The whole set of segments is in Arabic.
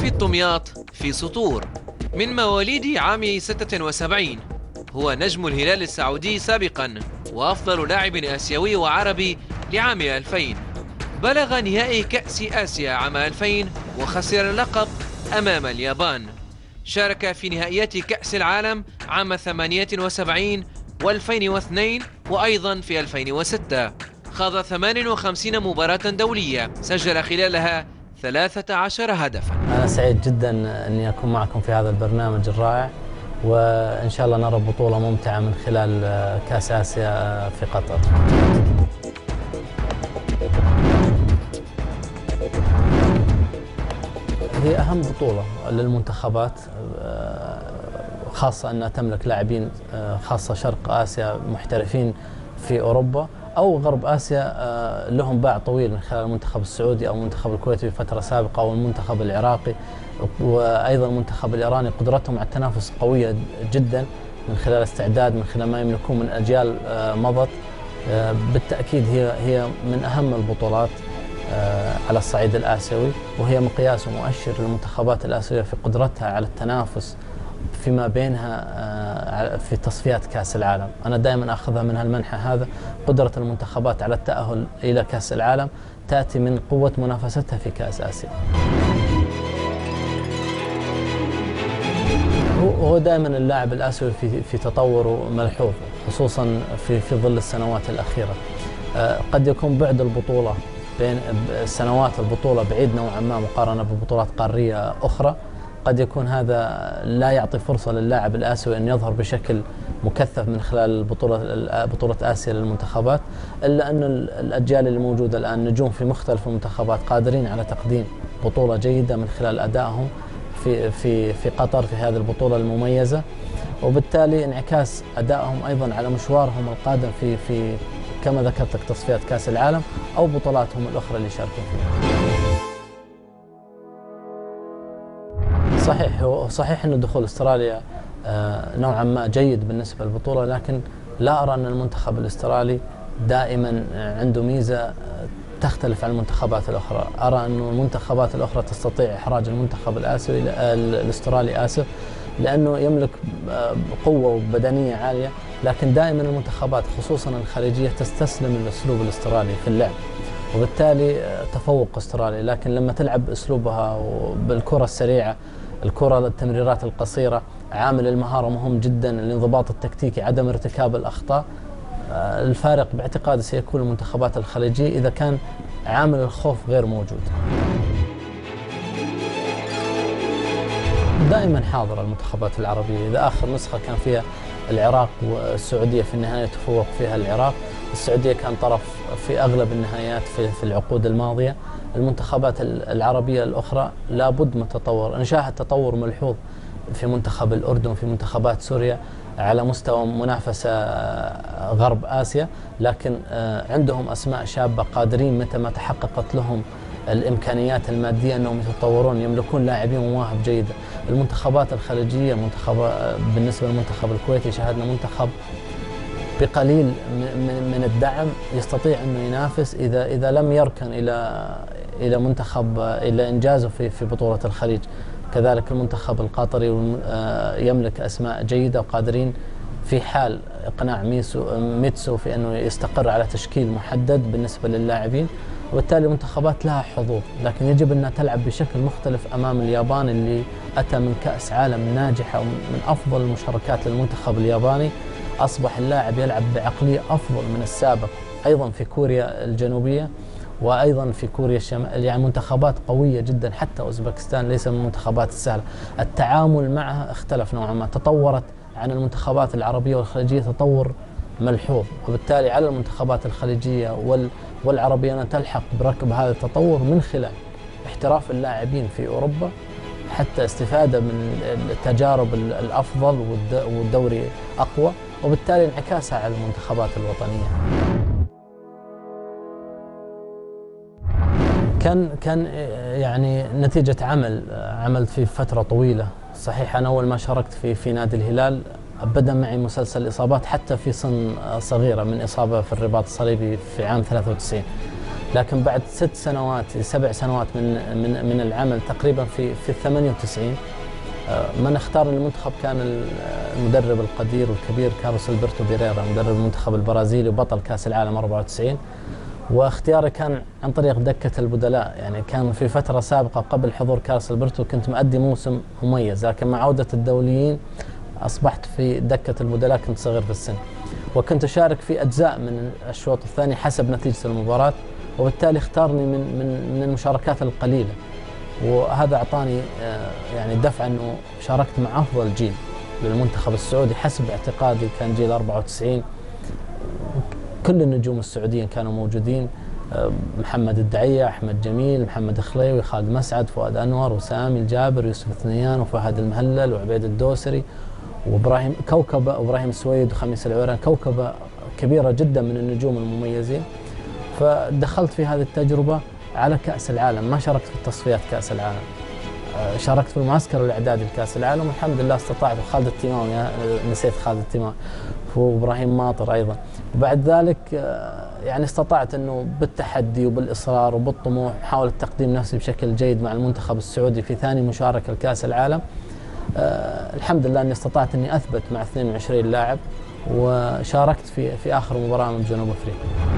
في الدمياط في سطور. من مواليد عام 76، هو نجم الهلال السعودي سابقا وأفضل لاعب آسيوي وعربي لعام 2000. بلغ نهائي كأس آسيا عام 2000 وخسر اللقب أمام اليابان. شارك في نهائيات كأس العالم عام 78 و2002 وأيضا في 2006. خاض 58 مباراة دولية، سجل خلالها 13 هدفا. أنا سعيد جدا أني أكون معكم في هذا البرنامج الرائع، وإن شاء الله نرى بطولة ممتعة من خلال كأس آسيا في قطر. هي أهم بطولة للمنتخبات، خاصة أنها تملك لاعبين خاصة شرق آسيا محترفين في أوروبا أو غرب آسيا، لهم باع طويل من خلال المنتخب السعودي أو المنتخب الكويتي في فترة سابقة أو المنتخب العراقي، وأيضا المنتخب الإيراني. قدرتهم على التنافس قوية جدا من خلال استعداد، من خلال ما يملكون من أجيال مضت. بالتأكيد هي من أهم البطولات على الصعيد الآسيوي، وهي مقياس ومؤشر للمنتخبات الآسيوية في قدرتها على التنافس فيما بينها في تصفيات كأس العالم. أنا دائما أخذها من هالمنحى هذا، قدرة المنتخبات على التأهل إلى كأس العالم تأتي من قوة منافستها في كأس آسيا. هو دائما اللاعب الآسيوي في تطور ملحوظ، خصوصا في ظل السنوات الأخيرة. قد يكون بعد البطولة بين سنوات البطولة بعيد نوعا ما مقارنة ببطولات قارية أخرى. قد يكون هذا لا يعطي فرصة للاعب الآسيوي أن يظهر بشكل مكثف من خلال بطولة آسيا للمنتخبات، إلا أن الأجيال اللي موجودة الآن نجوم في مختلف المنتخبات قادرين على تقديم بطولة جيدة من خلال أدائهم في قطر في هذه البطولة المميزة، وبالتالي انعكاس أدائهم أيضا على مشوارهم القادم في كما ذكرت لك تصفيات كأس العالم أو بطولاتهم الأخرى اللي يشاركون فيها. صحيح أن دخول أستراليا نوعا ما جيد بالنسبة للبطولة، لكن لا أرى أن المنتخب الأسترالي دائما عنده ميزة تختلف عن المنتخبات الأخرى. أرى أن المنتخبات الأخرى تستطيع إحراج المنتخب الأسترالي لأنه يملك قوة بدنية عالية، لكن دائما المنتخبات خصوصا الخليجية تستسلم للأسلوب الأسترالي في اللعب، وبالتالي تفوق أستراليا. لكن لما تلعب أسلوبها بالكرة السريعة، الكرة التمريرات القصيرة، عامل المهارة مهم جدا، الانضباط التكتيكي، عدم ارتكاب الأخطاء. الفارق باعتقادي سيكون المنتخبات الخليجية إذا كان عامل الخوف غير موجود. دائما حاضرة المنتخبات العربية. إذا آخر نسخة كان فيها العراق والسعودية في النهاية تفوق فيها العراق، السعودية كان طرف في أغلب النهايات في العقود الماضية. المنتخبات العربية الأخرى لابد من تطور. نشاهد تطور ملحوظ في منتخب الأردن، في منتخبات سوريا على مستوى منافسة غرب آسيا، لكن عندهم أسماء شابة قادرين متى ما تحققت لهم الإمكانيات المادية أنهم يتطورون، يملكون لاعبين ومواهب جيدة. المنتخبات الخليجية بالنسبة للمنتخب الكويتي شاهدنا منتخب بقليل من الدعم يستطيع أنه ينافس إذا لم يركن إلى إنجازه في بطولة الخليج. كذلك المنتخب القطري يملك أسماء جيدة وقادرين في حال إقناع ميتسو في أنه يستقر على تشكيل محدد بالنسبة للاعبين، وبالتالي المنتخبات لها حظوظ، لكن يجب أنها تلعب بشكل مختلف أمام اليابان اللي أتى من كأس عالم ناجحة ومن أفضل المشاركات للمنتخب الياباني. أصبح اللاعب يلعب بعقلية أفضل من السابق، أيضا في كوريا الجنوبية وأيضا في كوريا الشمالية، يعني منتخبات قوية جدا. حتى أوزبكستان ليس من المنتخبات السهلة، التعامل معها اختلف نوعا ما، تطورت عن المنتخبات العربية والخليجية تطور ملحوظ، وبالتالي على المنتخبات الخليجية والعربية أن تلحق بركب هذا التطور من خلال احتراف اللاعبين في أوروبا، حتى استفادة من التجارب الأفضل والدوري أقوى، وبالتالي انعكاسها على المنتخبات الوطنية. كان يعني نتيجة عملت في فترة طويلة. صحيح أنا أول ما شاركت في نادي الهلال بدأ معي مسلسل إصابات حتى في سن صغيرة، من إصابة في الرباط الصليبي في عام 93. لكن بعد 6 سنوات 7 سنوات من العمل تقريبا في 98 من اختار المنتخب كان المدرب القدير والكبير كارلوس ألبرتو بيريرا، مدرب المنتخب البرازيلي وبطل كأس العالم 94. واختياري كان عن طريق دكة البدلاء، يعني كان في فترة سابقة قبل حضور كارلوس ألبرتو كنت مؤدي موسم مميز، لكن مع عودة الدوليين أصبحت في دكة البدلاء، كنت صغير في السن وكنت أشارك في أجزاء من الشوط الثاني حسب نتيجة المباراة، وبالتالي اختارني من المشاركات القليلة، وهذا أعطاني يعني دفع أنه شاركت مع أفضل جيل للمنتخب السعودي حسب اعتقادي. كان جيل 94 كل النجوم السعوديين كانوا موجودين، محمد الدعية، أحمد جميل، محمد خليوي، خالد مسعد، فؤاد أنور، وسامي الجابر، يوسف الثنيان، وفهد المهلل، وعبيد الدوسري، وإبراهيم كوكبة، وإبراهيم السويد، وخميس العويران، كوكبة كبيرة جدا من النجوم المميزين. فدخلت في هذه التجربة على كأس العالم، ما شاركت في التصفيات كأس العالم، شاركت في المعسكر الإعدادي لكأس العالم، والحمد لله استطعت. وخالد التماوي، نسيت خالد التماوي، وإبراهيم ماطر أيضا. وبعد ذلك يعني استطعت أنه بالتحدي وبالإصرار وبالطموح محاولة تقديم نفسي بشكل جيد مع المنتخب السعودي في ثاني مشاركة لكأس العالم. الحمد لله أني استطعت أني أثبت مع 22 لاعب، وشاركت في آخر مباراة من جنوب أفريقيا.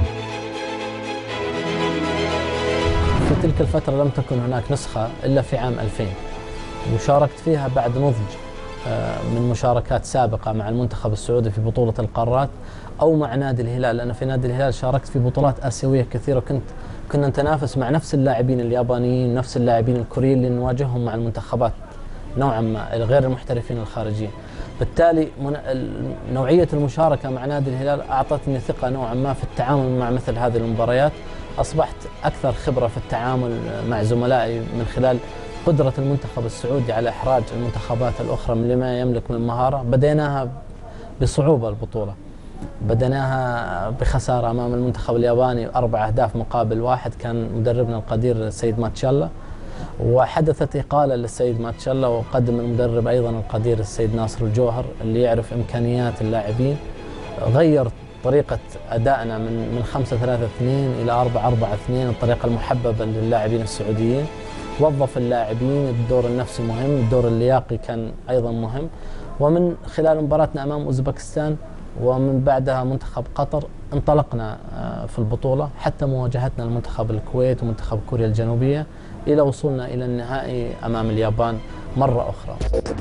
في تلك الفترة لم تكن هناك نسخة إلا في عام 2000، وشاركت فيها بعد نضج من مشاركات سابقة مع المنتخب السعودي في بطولة القارات أو مع نادي الهلال، لأن في نادي الهلال شاركت في بطولات آسيوية كثيرة، كنا نتنافس مع نفس اللاعبين اليابانيين، نفس اللاعبين الكوريين اللي نواجههم مع المنتخبات نوعا ما غير المحترفين الخارجيين. بالتالي نوعية المشاركة مع نادي الهلال أعطتني ثقة نوعا ما في التعامل مع مثل هذه المباريات. أصبحت أكثر خبرة في التعامل مع زملائي من خلال قدرة المنتخب السعودي على إحراج المنتخبات الأخرى من لما يملك من مهارة. بديناها بصعوبة البطولة، بديناها بخسارة أمام المنتخب الياباني 4 أهداف مقابل 1، كان مدربنا القدير السيد ماتشالله، وحدثت إقالة للسيد ماتشالله، وقدم المدرب أيضا القدير السيد ناصر الجوهر اللي يعرف إمكانيات اللاعبين، غير طريقة أدائنا من 5-3-2 إلى 4-4-2، الطريقة المحببة للاعبين السعوديين. وظف اللاعبين، الدور النفسي مهم، الدور اللياقي كان أيضا مهم. ومن خلال مباراتنا أمام أوزبكستان ومن بعدها منتخب قطر انطلقنا في البطولة حتى مواجهتنا المنتخب الكويت ومنتخب كوريا الجنوبية إلى وصولنا إلى النهائي أمام اليابان مرة أخرى.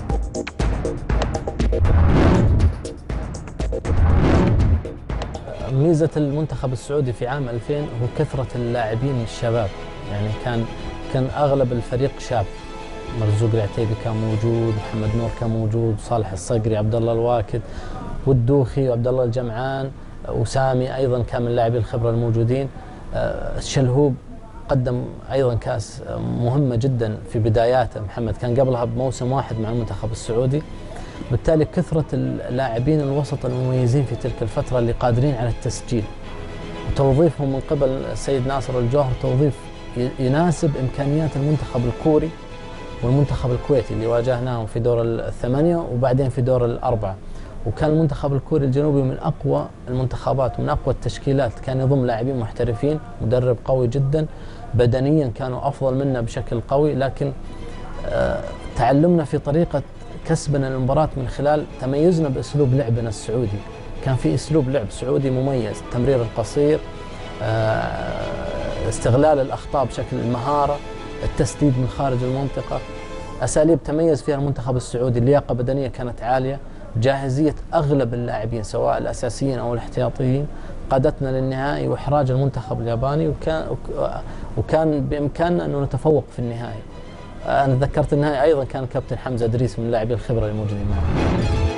ميزة المنتخب السعودي في عام 2000 هو كثرة اللاعبين الشباب، يعني كان أغلب الفريق شاب. مرزوق العتيبي كان موجود، محمد نور كان موجود، صالح الصقري، عبد الله الواكد، والدوخي، وعبد الله الجمعان، وسامي أيضا كان من لاعبي الخبرة الموجودين. الشلهوب قدم أيضا كأس مهمة جدا في بداياته، محمد كان قبلها بموسم واحد مع المنتخب السعودي. بالتالي كثرة اللاعبين الوسط المميزين في تلك الفترة اللي قادرين على التسجيل، وتوظيفهم من قبل السيد ناصر الجوهر توظيف يناسب إمكانيات المنتخب الكوري والمنتخب الكويتي اللي واجهناهم في دور الثمانية وبعدين في دور الأربعة. وكان المنتخب الكوري الجنوبي من أقوى المنتخبات ومن أقوى التشكيلات، كان يضم لاعبين محترفين، مدرب قوي جدا، بدنيا كانوا أفضل منا بشكل قوي، لكن تعلمنا في طريقة كسبنا المباراة من خلال تميزنا بأسلوب لعبنا السعودي. كان في أسلوب لعب سعودي مميز، تمرير القصير، استغلال الأخطاء بشكل المهارة، التسديد من خارج المنطقة، أساليب تميز فيها المنتخب السعودي. اللياقة البدنية كانت عالية، جاهزية أغلب اللاعبين سواء الأساسيين أو الاحتياطيين قادتنا للنهائي وإحراج المنتخب الياباني، وكان بإمكاننا أن نتفوق في النهائي. أنا تذكرت النهائي أيضا كان كابتن حمزة دريس من لاعبي الخبرة الموجودين معنا.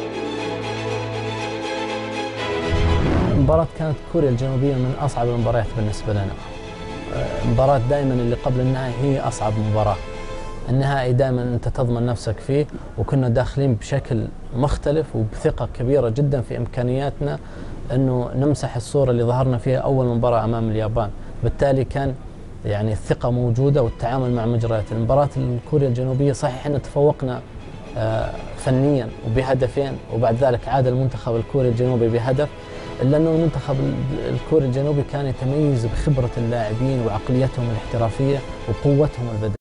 المباراة كانت كوريا الجنوبية من أصعب المباريات بالنسبة لنا. المباراة دائما اللي قبل النهائي هي أصعب مباراة، النهائي دائما أنت تضمن نفسك فيه، وكنا داخلين بشكل مختلف وبثقة كبيرة جدا في إمكانياتنا أنه نمسح الصورة اللي ظهرنا فيها أول مباراة أمام اليابان. بالتالي كان يعني الثقة موجودة والتعامل مع مجريات المباراة. الكوريا الجنوبية صحيح أن تفوقنا فنيا وبهدفين، وبعد ذلك عاد المنتخب الكوري الجنوبي بهدف، إلا أنه المنتخب الكوري الجنوبي كان يتميز بخبرة اللاعبين وعقليتهم الاحترافية وقوتهم البدنية.